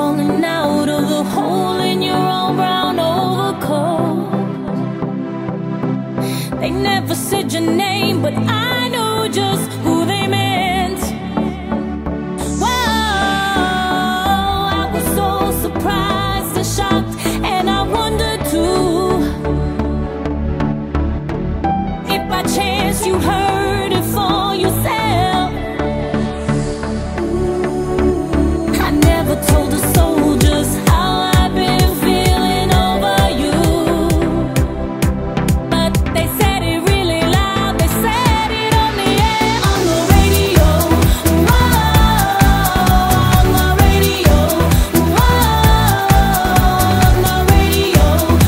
crawling out of the hole in your own brown overcoat. They never said your name, but I know just who they meant. Whoa, I was so surprised and shocked, and I wondered too, if by chance you heard it for yourself. I never told the soldiers how I've been feeling over you, but they said it really loud. They said it on the air, on the radio. Whoa, on the radio. Whoa, on the radio.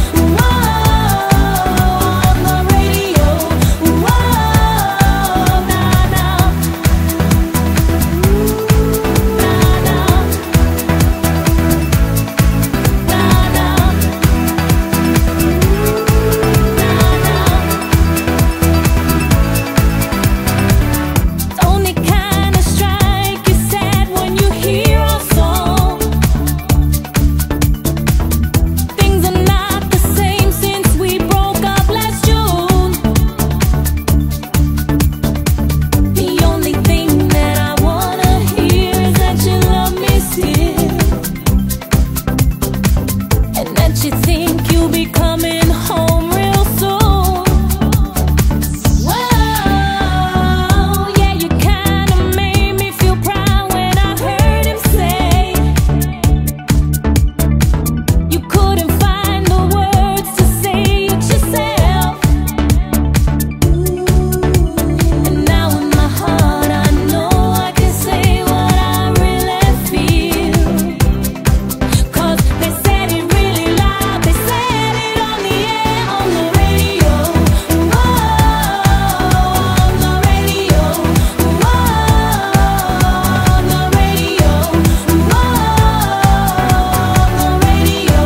Whoa, on the radio. Whoa, nah, nah. Don't it kinda strike you sad when you hear our song? Things are not the same since we broke up last June. The only thing that I wanna hear is that you love me still, and that you think you'll be coming home real soon. Whoa, yeah, you kinda made me feel proud when I heard him say you couldn't find the words to say it yourself. And now in my heart I know I can say what I really feel, 'cause they said it really loud. They said it on the air, on the radio. Whoa, on the radio. Whoa, on the radio. Whoa, on the radio.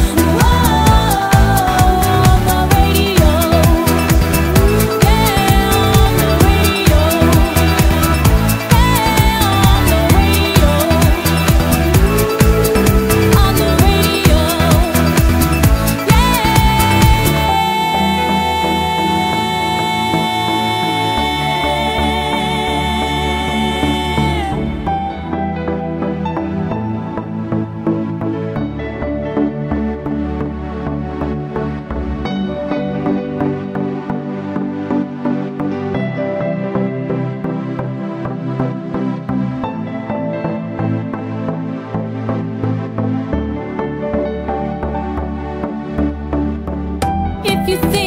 Whoa, on the radio. Yeah, on the radio. Yeah, on the radio. If you think